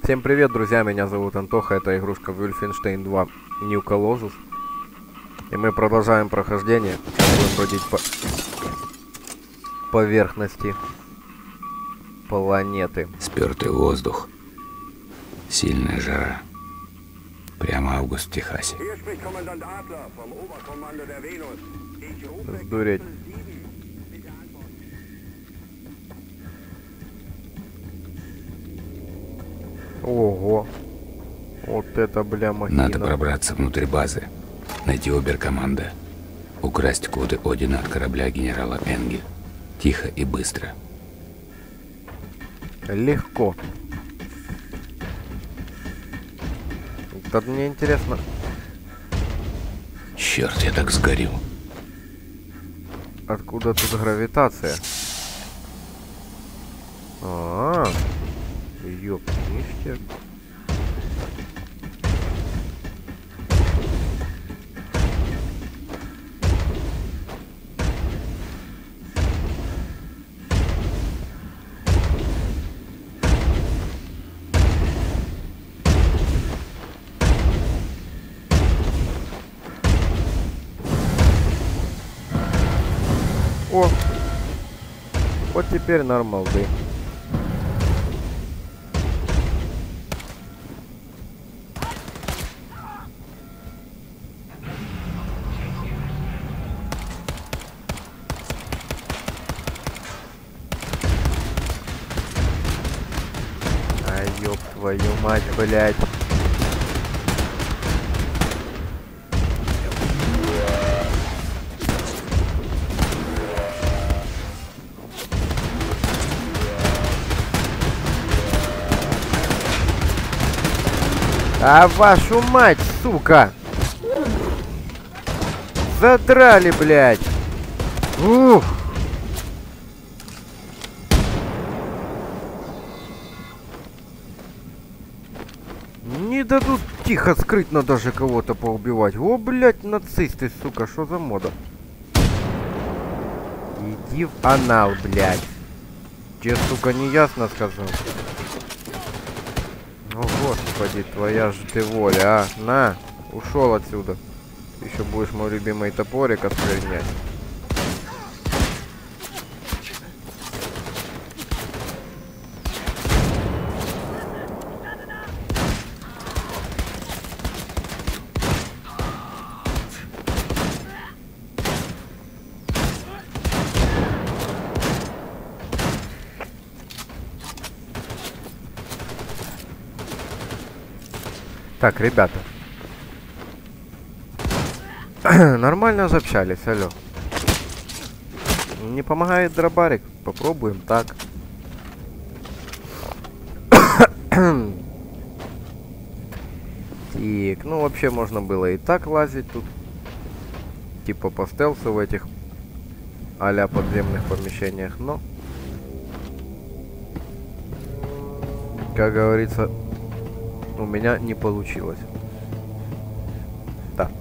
Всем привет, друзья, меня зовут Антоха, это игрушка Wolfenstein 2 New Colossus. И мы продолжаем прохождение. Будем бродить по поверхности планеты. Спёртый воздух, сильная жара. Прямо август в Техасе. Сдуреть. Ого. Вот это, бля, махина. Надо пробраться внутрь базы, найти оберкоманда, украсть коды Одина от корабля генерала Энгель. Тихо и быстро. Легко. Тут мне интересно. Черт, я так сгорю. Откуда тут гравитация? Ёпништяк. О! Вот теперь нормал, да. Ёб твою мать, блядь. А вашу мать, сука! Задрали, блядь! Ух! Не дадут тихо, скрытно даже кого-то поубивать. О, блядь, нацисты, сука, что за мода? Иди в анал, блядь. Тебе, сука, не ясно сказал? О, господи, твоя же ты воля, а. На, ушел отсюда. Еще будешь мой любимый топорик осквернять. Так, ребята. Нормально заобщались, алло. Не помогает дробарик? Попробуем так. Так, ну вообще можно было и так лазить тут. Типа по стелсу в этих а-ля подземных помещениях, но... Как говорится... У меня не получилось. Да.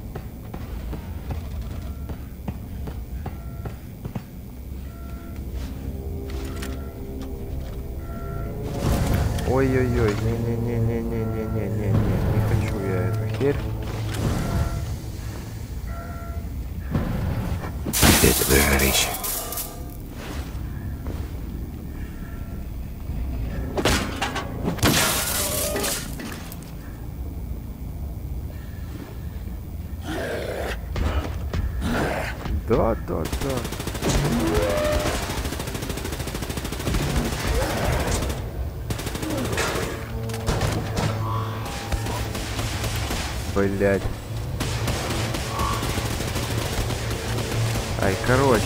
Ой-ой-ой, не-не-не-не-не-не-не-не-не, не хочу я эту херь. Опять это горище. Да. Блять. Ай, короче.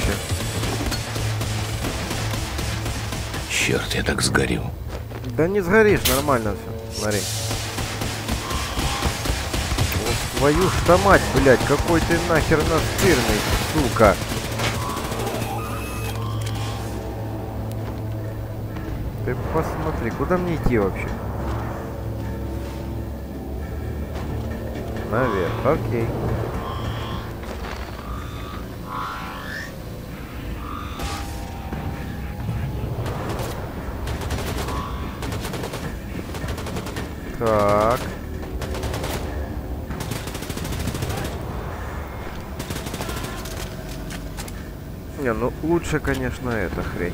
Черт, я так сгорю. Да не сгоришь, нормально все. Смотри. Вот твою ж та мать, блять, какой ты нахер настырный, сука. Ты посмотри, куда мне идти вообще? Наверх, окей. Так. Не, ну лучше, конечно, эта хрень.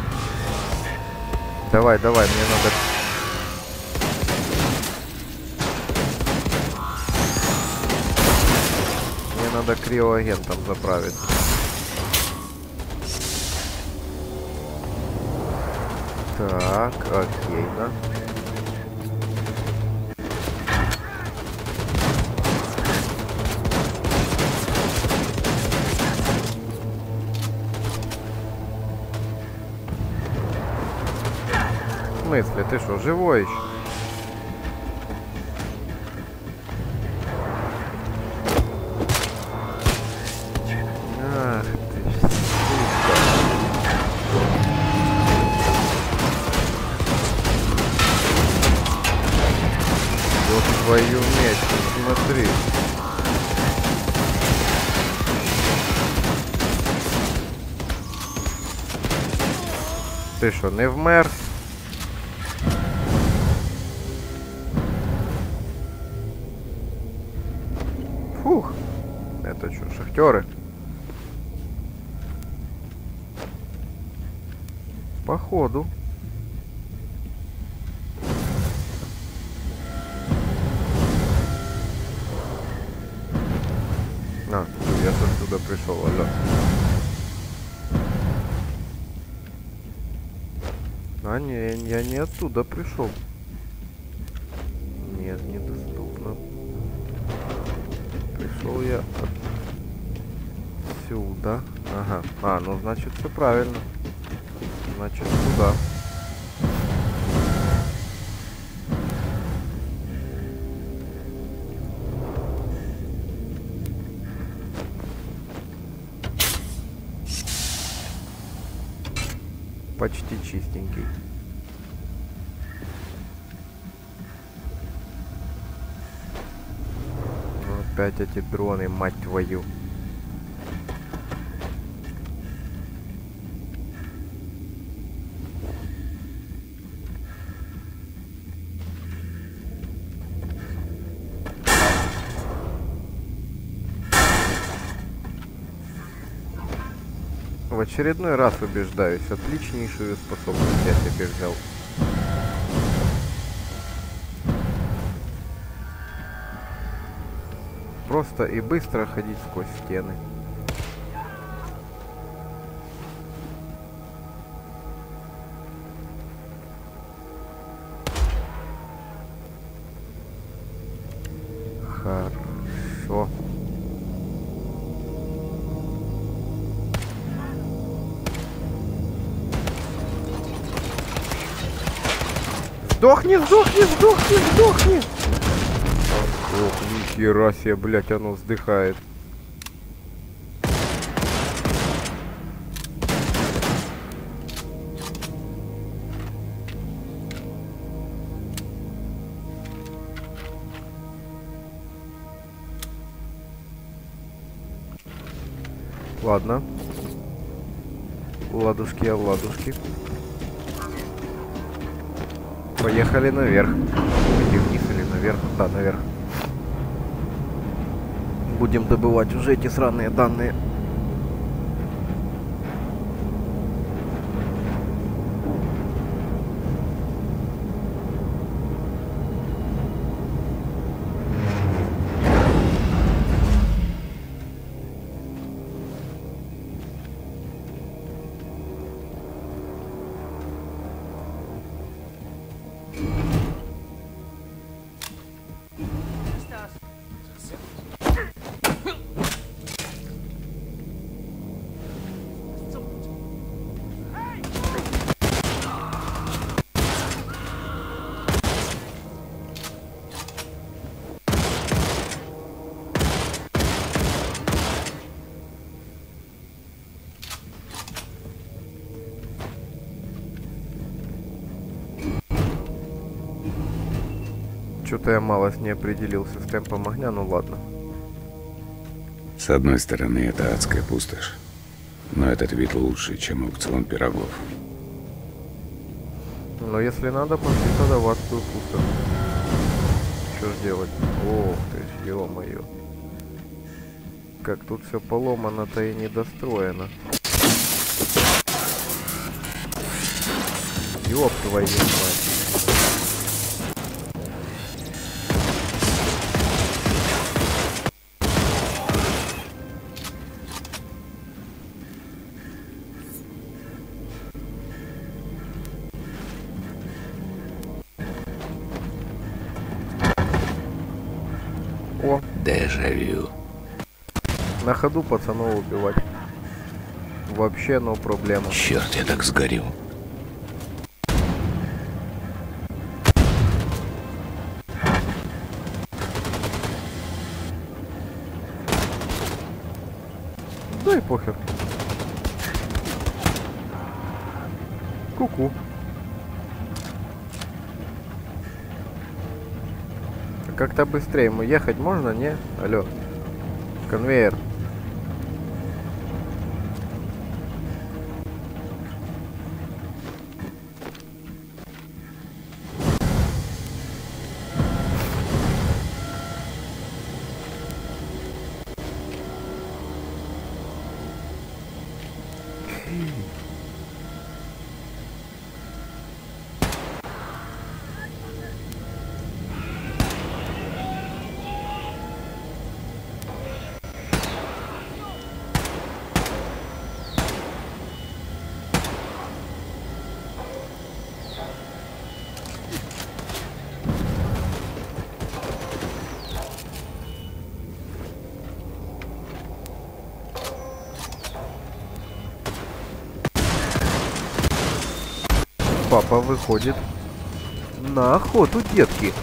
Давай, давай, мне надо... Мне надо криоагентом заправиться. Так, окей, да. В смысле? Ты что, живой еще? Ах ты ж, сука. Вот твою меч, смотри. Ты что, не вмер? Фух. Это что, шахтеры? Походу. А, я же отсюда пришел, алло. А, не, я не оттуда пришел. Нет, недоступно. Пришел я отсюда. Ага. А, ну значит все правильно. Значит туда. Почти чистенький. Ну, опять эти дроны, мать твою. В очередной раз убеждаюсь, отличнейшую способность я себе взял. Просто и быстро ходить сквозь стены. Хорошо. Сдохни, сдохни, сдохни, сдохни! Ох, нихера себе, блять, оно вздыхает. Ладно. Ладушки, ладушки. Поехали наверх. Иди вниз или наверх? Да, наверх. Будем добывать уже эти сраные данные. Что-то я малость не определился с темпом огня, ну ладно. С одной стороны, это адская пустошь. Но этот вид лучше, чем аукцион пирогов. Но если надо, пошли тогда в адскую пустошь. что ж делать? Ох ты ж, ё-моё. Как тут все поломано-то и недостроено. Ёб твою мать. О, Дежавю. на ходу пацанов убивать. Вообще, no проблема. Черт, я так сгорел. Да и похер. Ку-ку. Как-то быстрее ему ехать можно, не? Алло. Конвейер. Папа выходит на охоту, детки.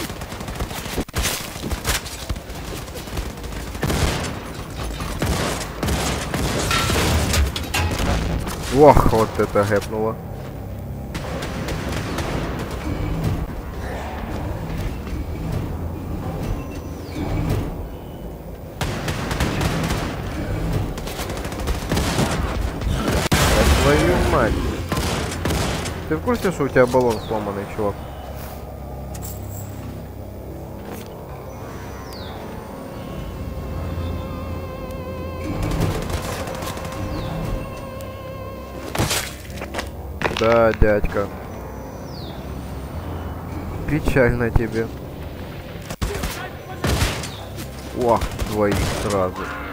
Ох, вот это гэпнуло. Да твою мать. Ты в курсе, что у тебя баллон сломанный, чувак? Да, дядька. Печально тебе. Ох, двоих сразу.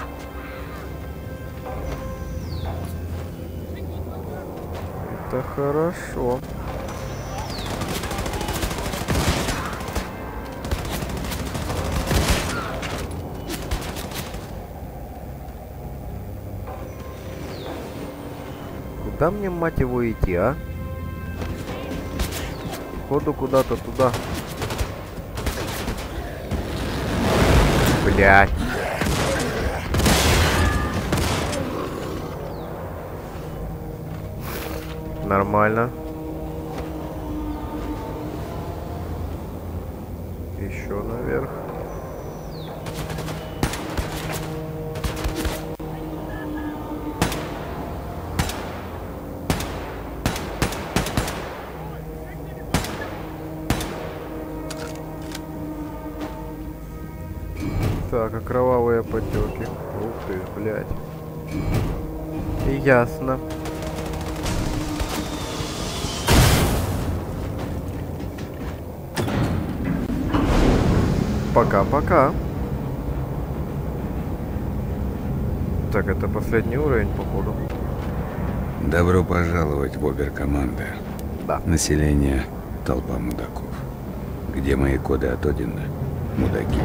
Это хорошо. Куда мне, мать его, идти, а? Походу куда-то туда. Блядь. Нормально. Еще наверх. Так, а кровавые потеки. Ух ты, блядь. Ясно. Пока-пока. Так, это последний уровень, походу. Добро пожаловать в Оберкоманда. Да. Население – толпа мудаков. Где мои коды от Одина? Мудаки.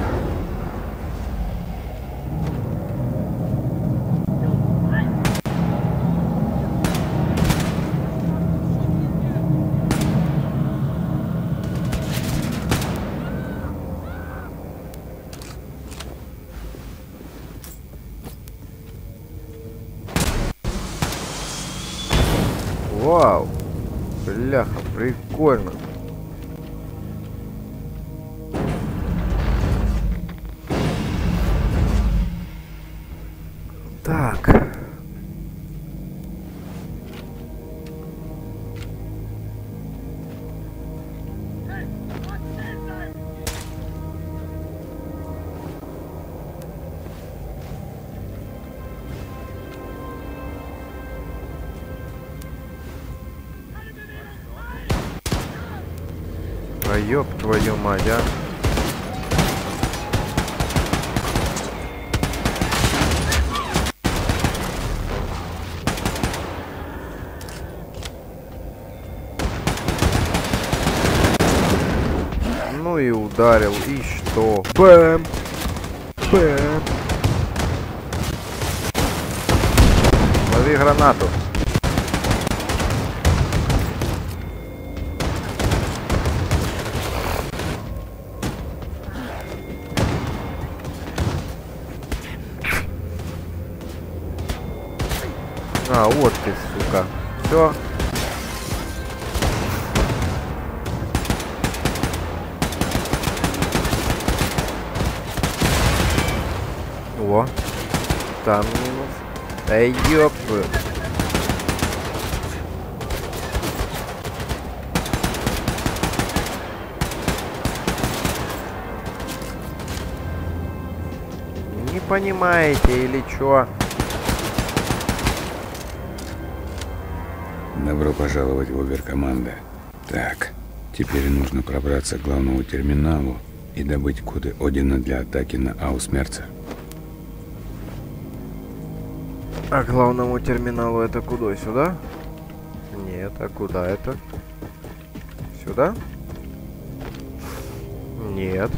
Вау. Бляха, прикольно. Так. А ёб твою мать, а. Ну и ударил, и что? Бэм! Бэм! Лови гранату. А, вот ты, сука. Все. О, там минус. Эй, ёп. Не понимаете или чё? Добро пожаловать в Оберкоманда. Так, теперь нужно пробраться к главному терминалу и добыть коды Одина для атаки на Аусмерца. А главному терминалу это куда? Сюда? Нет, а куда это? Сюда? Нет.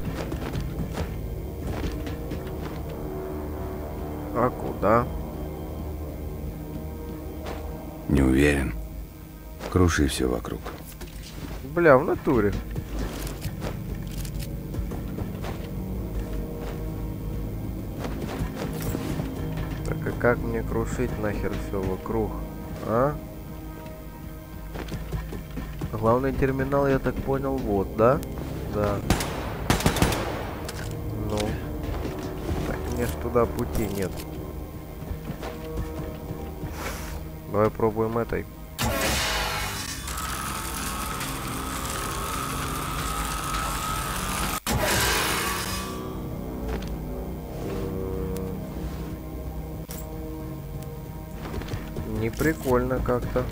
А куда? Не уверен. Круши все вокруг. Бля, в натуре. Так а как мне крушить нахер все вокруг? А? Главный терминал, я так понял, вот, да? Да. Ну. Так мне ж туда пути нет. Давай пробуем этой. Не прикольно как-то.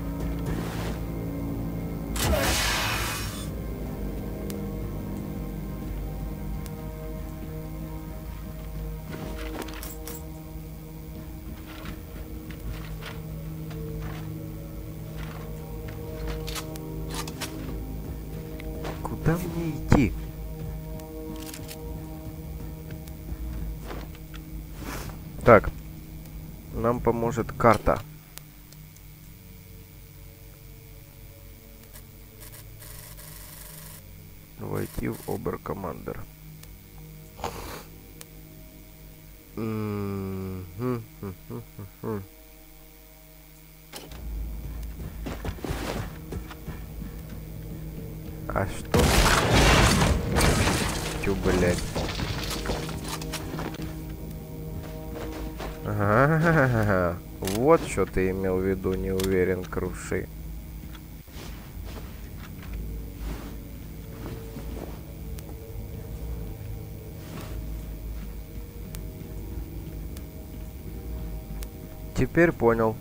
Куда мне идти? Так. Нам поможет карта. Войти в Оберкомандер. А что? Чё, блядь? Ага, вот что ты имел в виду, не уверен, круши. Теперь понял.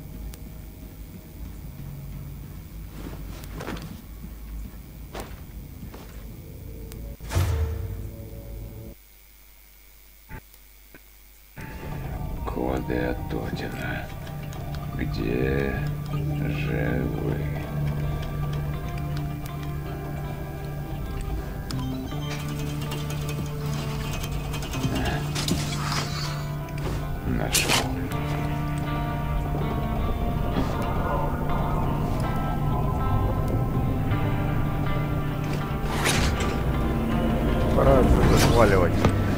Коды от Одина. Где же вы? Нашел. Пора отсюда сваливать.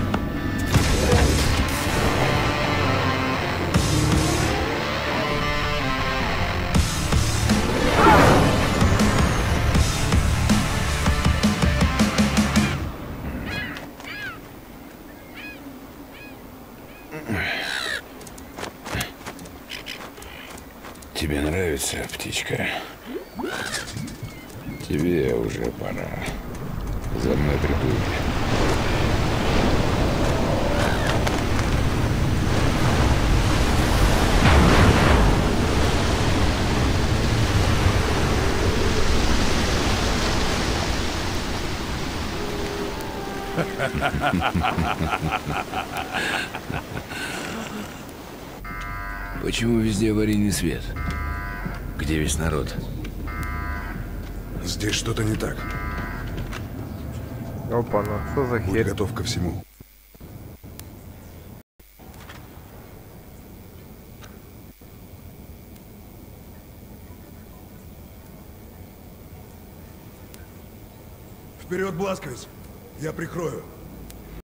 Тебе нравится, птичка? Тебе уже пора. За мной приплыли. Почему везде аварийный свет? Где весь народ? Здесь что-то не так. Опа-на, что за Будь херь? готов ко всему. Вперед, Бласкович! Я прикрою.